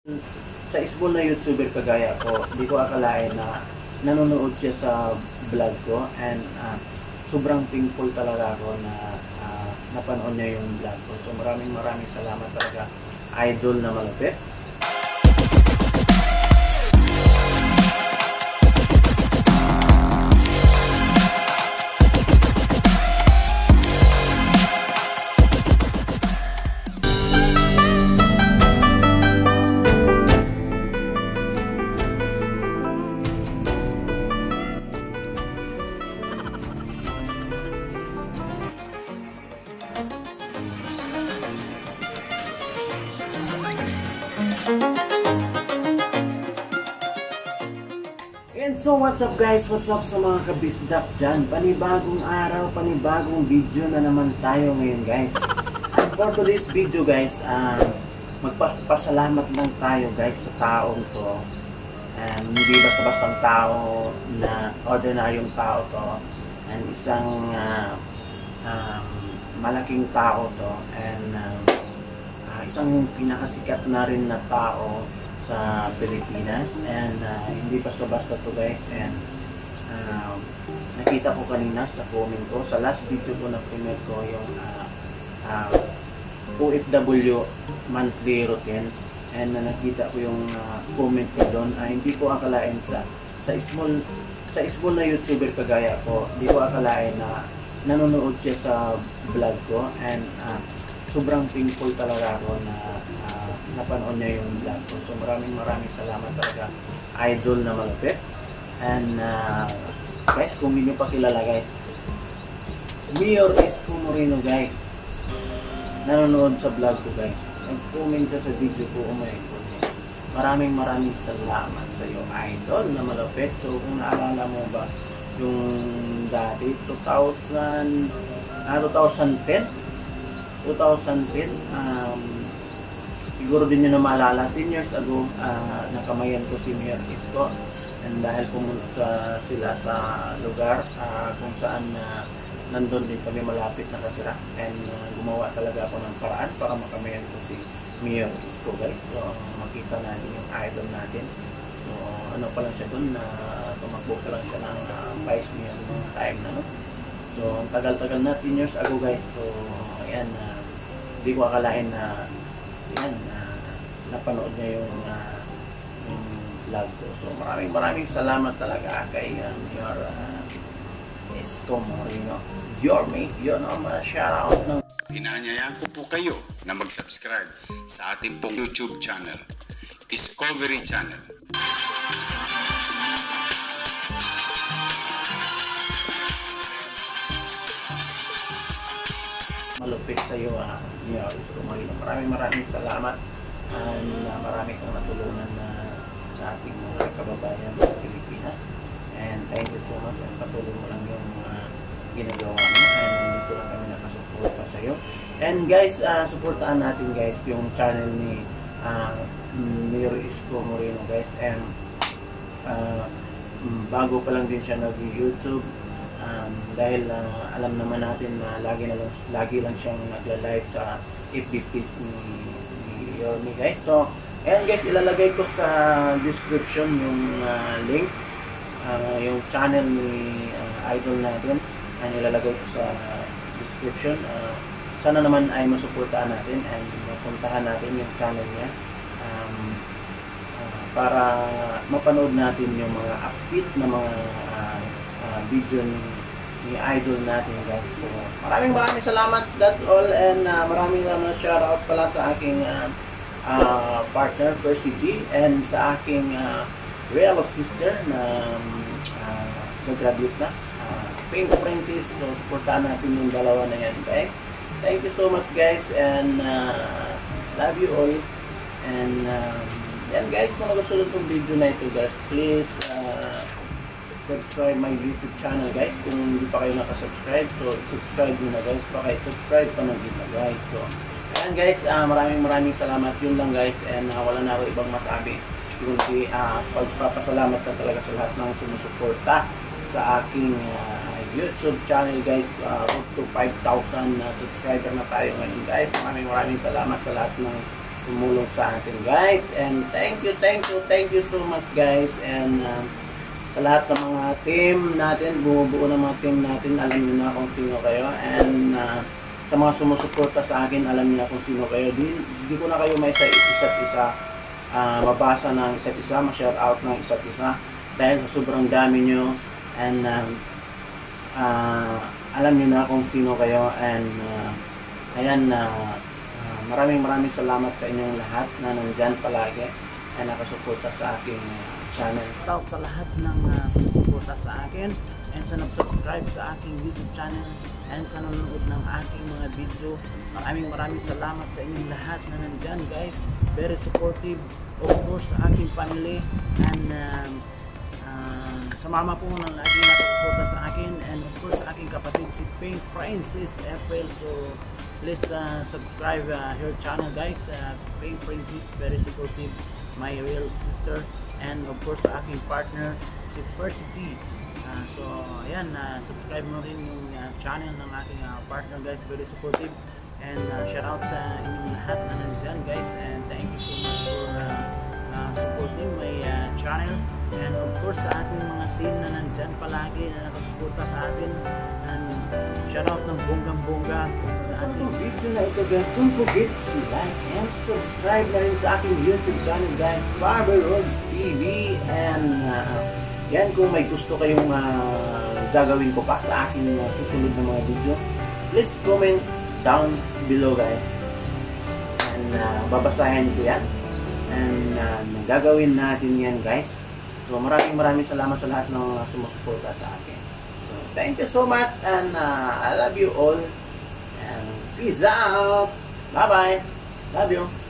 Sa small na YouTuber kagaya ko, hindi ko akalain na nanonood siya sa vlog ko, and sobrang thankful talaga ako na napanood niya yung vlog ko. So maraming salamat talaga, idol na malupit. And so what's up guys, what's up sa mga kabisdak dyan? Panibagong araw, panibagong video na naman tayo ngayon guys. And for today's video guys, magpapasalamat lang tayo guys sa taong to. Hindi basta-bastang tao na ordinaryong tao to, and isang malaking tao to, and isang pinakasikat na rin na tao sa Pilipinas, and hindi basta-basta to guys. And nakita ko kanina sa comment ko, sa last video ko na premiere ko, yung OFW monthly routine, and nakita ko yung comment ko doon. Hindi ko akalain sa small na YouTuber kagaya ko, hindi ko akalain na nanonood siya sa vlog ko, and sobrang thankful talaga ako na napanood niya yung vlog ko. So maraming salamat talaga, idol na malupit. And guys, kung hindi nyo pa kilala guys, Mayor Isko Moreno guys, nanonood sa vlog ko guys. Nag-comment siya sa video ko. Oh my goodness, maraming salamat sa iyo, idol na malupit. So kung naalala mo ba yung dati 2010 siguro din nyo na maalala, 10 years ago, nakamayan ko si Mayor Isko, and dahil pumunta sila sa lugar kung saan nandun din kami malapit nakatira, and gumawa talaga ako ng paraan para makamayan ko si Mayor Isko guys. So makita natin yung idol natin. So ano pa lang siya dun, tumakbo pa lang siya ng vice mayor ng time na, no? So ang tagal-tagal na, 10 years ago guys. So ayan, hindi ko akalain na yan, napanood niya yung vlog ko. So maraming salamat talaga kay Mayor Isko Moreno. Yun ang shoutout ng... Inaanyayahan ko po kayo na mag-subscribe sa ating pong YouTube channel, Discovery Channel. Malupit sa iyo, Mayor Isko Moreno. Maraming salamat, and marami kang natulungan sa ating mga kababayan sa Pilipinas, and thank you so much, and patuloy mo lang yung ginagawa mo, and dito lang kami nakasuporta sa iyo. And guys, supportahan natin guys yung channel ni Mayor Isko Moreno guys. And bago pa lang din siya nag-YouTube, dahil alam naman natin na lagi lang siyang nagla-live sa FB page ni Yorme guys. So ayan guys, ilalagay ko sa description yung link, yung channel ni idol natin, and ilalagay ko sa description. Sana naman ay masuportahan natin and mapuntahan natin yung channel niya, para mapanood natin yung mga update na mga video ni idol natin guys. So maraming salamat, that's all. And maraming shoutout pala sa aking partner Percy G, and sa aking real sister na nag-graduate na, Pink Princess. So supportahan natin yung dalawa na yan guys. Thank you so much guys, and love you all. And yan guys, kung nagustuhan itong video na ito guys, please subscribe my YouTube channel guys. Kung hindi pa kayo nakasubscribe, so subscribe nyo na guys. Paki-subscribe pa ng video guys. So ayan guys, maraming salamat. Yun lang guys, and wala na ako ibang masabi kundi pagpapasalamat na talaga sa lahat ng sumusuporta sa aking YouTube channel guys. Up to 5,000 subscriber na tayo ngayon guys. Maraming salamat sa lahat ng tumulong sa atin guys. And thank you so much guys. And sa lahat ng mga team natin, bumubuo ng mga team natin, alam niyo na kung sino kayo. And sa mga sumusuporta sa akin, alam niyo na kung sino kayo. Di ko na kayo may sa isa't isa mabasa ng isa't isa, ma-share out ng isa't isa dahil sa sobrang dami nyo. And alam niyo na kung sino kayo. And ayan, maraming salamat sa inyong lahat na nandyan palagi ay nakasuporta sa aking channel. Shout sa lahat ng sumusuporta sa akin and sa nag-subscribe sa aking YouTube channel and sa nanonood ng aking mga video. Maraming salamat sa inyong lahat na nandyan guys. Very supportive. Of course sa aking family and sa mama po na lagi nakasuporta sa akin, and of course sa aking kapatid si Pink Princess April. So please subscribe her channel guys. Pink Princess, very supportive, my real sister. And of course sa aking partner si First G. So ayan, subscribe mo rin yung channel ng aking partner guys, very supportive. And shout out sa inyong lahat na nandyan guys, and thank you so much for supporting my channel. And of course sa ating mga team na nandyan palagi na nakasuporta sa atin, and shout out ng bonggang-bongga sa ating video na ito guys. Don't forget to like and subscribe na rin sa aking YouTube channel guys, Barber Rods TV. And yan, kung may gusto kayong gagawin ko pa sa aking susunod na mga video, please comment down below guys, and babasahin ko yan, and gagawin natin yan guys. So maraming salamat sa lahat ng sumusuporta sa akin. So thank you so much, and I love you all, and peace out. Bye bye, love you.